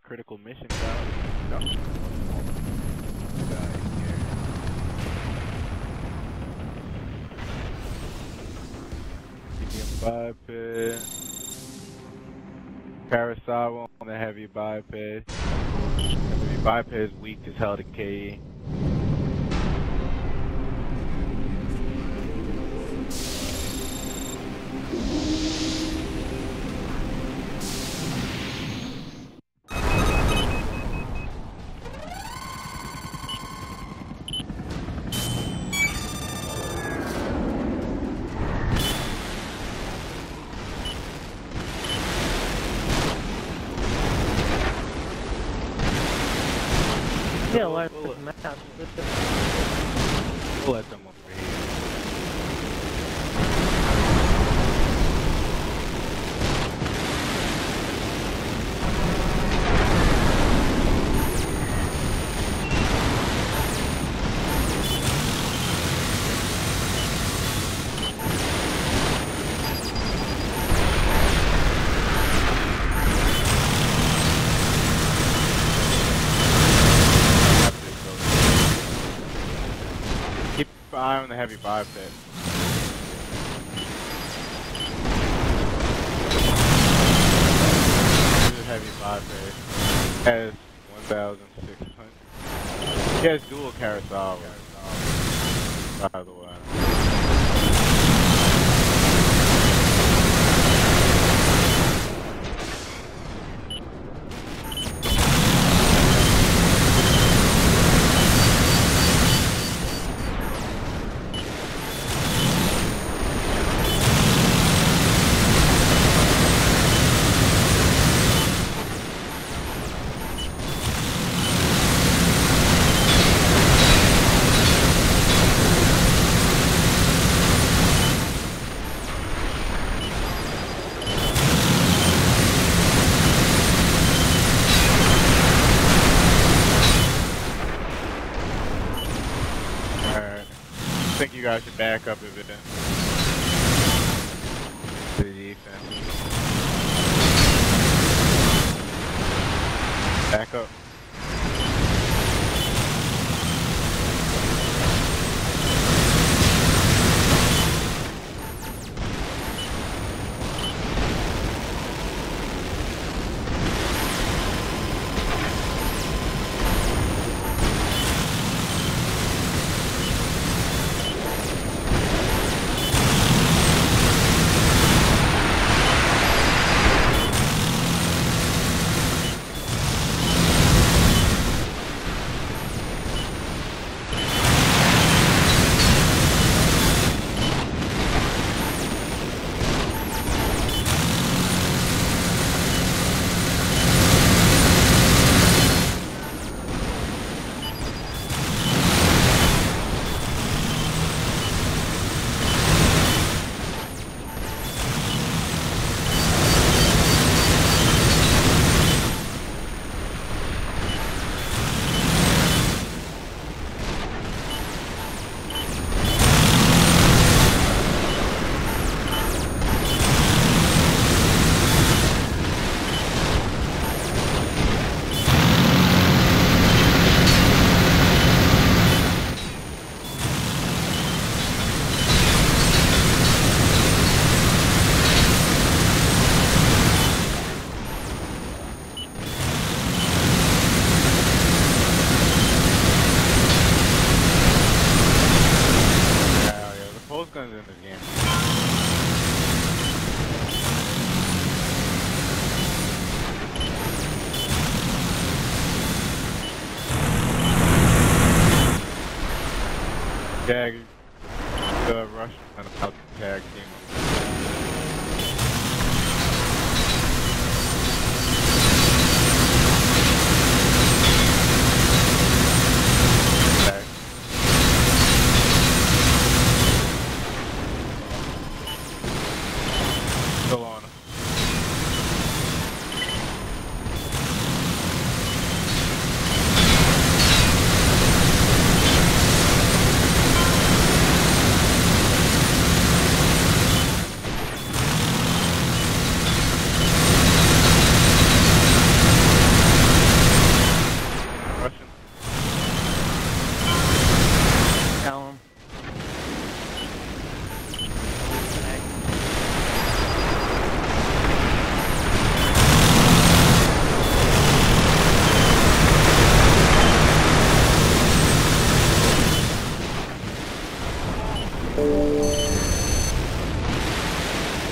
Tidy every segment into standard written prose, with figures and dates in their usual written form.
critical mission, guys. Yep. Medium biped. Karasawa on the heavy biped. Heavy biped is weak as hell to KE. Yeah, learn this map. We'll let them over here. Keep an eye on the heavy biped. This is heavy biped. Has 1,600. He has dual Karasawa, by the way. I think you guys should back up a bit to the defense. Back up.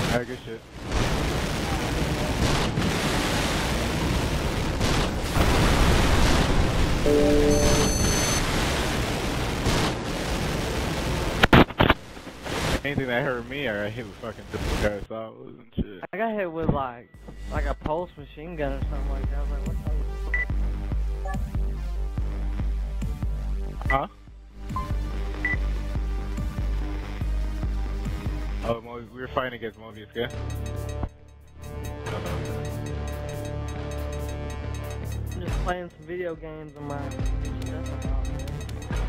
Alright, good shit. Anything that hurt me, I hit with fucking carousels and shit. I got hit with like a pulse machine gun or something like that. I was like, what the? Huh? Oh, we were fighting against Mobius, yeah? I'm just playing some video games on my. That's about it.